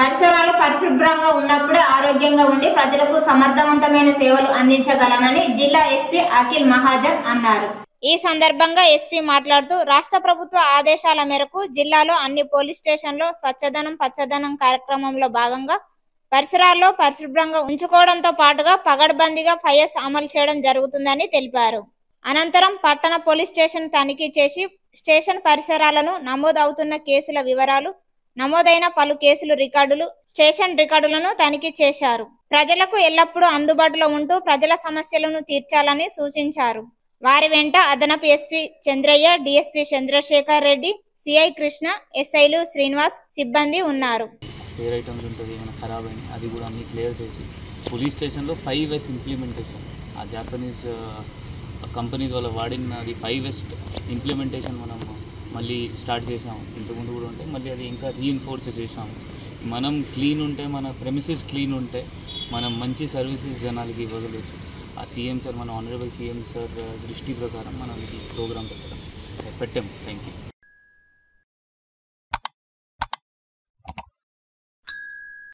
పరిసరాలు పరిశుభ్రంగా ఉన్నప్పుడే ఆరోగ్యంగా ఉండి ప్రజలకు సమర్థవంతమైన సేవలు అందించగలమని జిల్లా ఎస్పీ అఖిల్ మహాజన్ అన్నారు. ఈ సందర్భంగా ఎస్పీ మాట్లాడుతూ రాష్ట్ర ప్రభుత్వ ఆదేశాల మేరకు జిల్లాలో అన్ని పోలీస్ స్టేషన్లో స్వచ్ఛదనం పచ్చదనం కార్యక్రమంలో భాగంగా పరిసరాల్లో పరిశుభ్రంగా ఉంచుకోవడంతో పాటుగా పగడ్బందీగా ఫైఎస్ అమలు చేయడం జరుగుతుందని తెలిపారు. అనంతరం పట్టణ పోలీస్ స్టేషన్ తనిఖీ చేసి స్టేషన్ పరిసరాలను నమోదవుతున్న కేసుల వివరాలు, నమోదైన పలు కేసులు రికార్డులు, స్టేషన్ రికార్డులను తనిఖీ చేశారు. ప్రజలకు ఎల్లప్పుడూ అందుబాటులో ఉంటూ ప్రజల సమస్యలను తీర్చాలని సూచించారు. వారి వెంట అదనపు SP Chandraiah, DSP Chandrasekhar Reddy, CI Krishna, ఎస్ఐలు శ్రీనివాస్ సిబ్బంది ఉన్నారు. స్పేర్ ఐటమ్స్ ఉంటుంది, ఏమైనా ఖరాబ్ అయింది అది కూడా అన్ని క్లియర్ చేసి పోలీస్ స్టేషన్లో 5S ఇంప్లిమెంటేషన్ ఆ జాపనీస్ కంపెనీస్ వల్ల వాడిన అది 5S ఇంప్లిమెంటేషన్ మనం మళ్ళీ స్టార్ట్ చేసాము. ఇంతకుముందు కూడా ఉంటే మళ్ళీ అది ఇంకా రీఇన్ఫోర్స్ చేసాము. మనం క్లీన్ ఉంటే, మన ప్రెమిసెస్ క్లీన్ ఉంటే మనం మంచి సర్వీసెస్ జనాలకి ఇవ్వగలచ్చు. ఆ సీఎం సార్, మన ఆనరబుల్ సీఎం సార్ దృష్టి ప్రకారం మనం ఈ ప్రోగ్రామ్ పెట్టాము. Thank you.